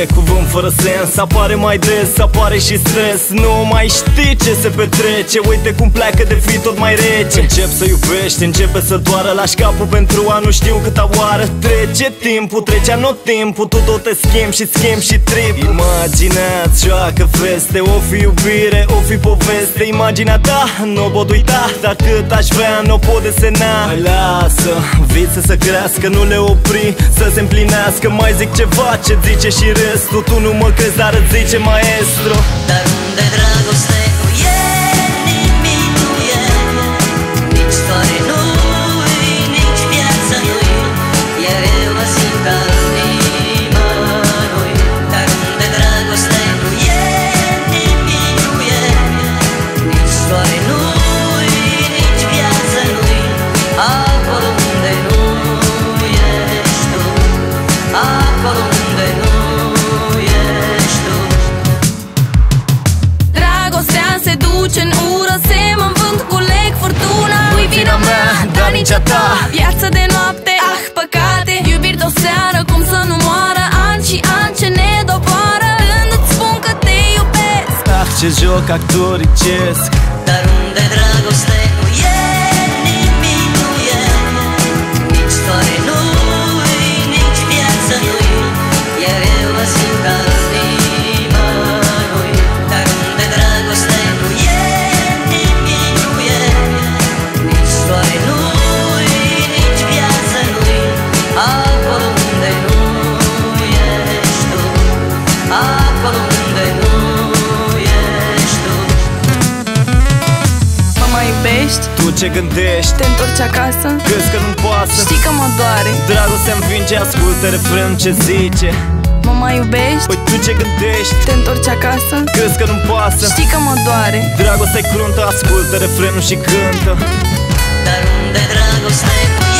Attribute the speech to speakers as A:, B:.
A: cuvânt fără sens. Apare mai des, apare și stres. Nu mai știi ce se petrece. Uite cum pleacă de fi tot mai rece. Încep să iubești, începe să doară. Lași capul pentru a nu știu câta oară. Trece timpul, trece anotimpul. Tu tot te schimbi și schimbi și trip. Imagina-ți, joacă feste. O fi iubire, o fi poveste. Imaginea ta, n-o pot uita. Dar cât aș vrea, n-o pot desena. Hai lasă, vise să crească, nu le opri, să se împlinească. Mai zic ceva, ce zice și restul. Tu nu mă crezi, dar îți zice maestru.
B: Dar unde dragoste nu e, nimic nu e. Nici soare nu-i, nici viața nu-i. Iar eu mă simt ca nimănui. Dar unde dragoste nu e, nimic nu e. Nici soare nu-i, nici viața nu-i. Acolo unde nu ești tu, acolo unde nu ești tu.
C: Dragostea se duce în ură, se mă învânt cu leg furtuna.
A: Nu-i vina mea, dar nici a ta.
C: Viață de noapte, ah, păcate. Iubiri de-o seară, cum să nu moară. Ani și ani ce ne doboară. Când îți spun că te iubesc.
A: Ah, ce joc actoricesc.
B: Dar unde dragoste nu e, nimic nu e. Nici soare nu-i, nici viață nu-i. Iar eu mă simt ca nimănui. Dar unde dragoste nu e, nimic nu e. Nici soare nu-i, nici viață nu-i. Acolo unde nu ești tu, acolo unde nu ești tu.
C: Mă mai iubești?
A: Tu ce gândești?
C: Te întorci acasă?
A: Crezi că nu-mi pasă?
C: Știi că mă doare.
A: Dragostea învinge, ascultă refrenul ce zice.
C: Mă mai iubești?
A: Păi tu ce gândești?
C: Te întorci acasă?
A: Crezi că nu-mi pasă?
C: Știi că mă doare.
A: Dragostea-i cruntă, ascultă refrenul și cântă.
B: Dar unde dragoste nu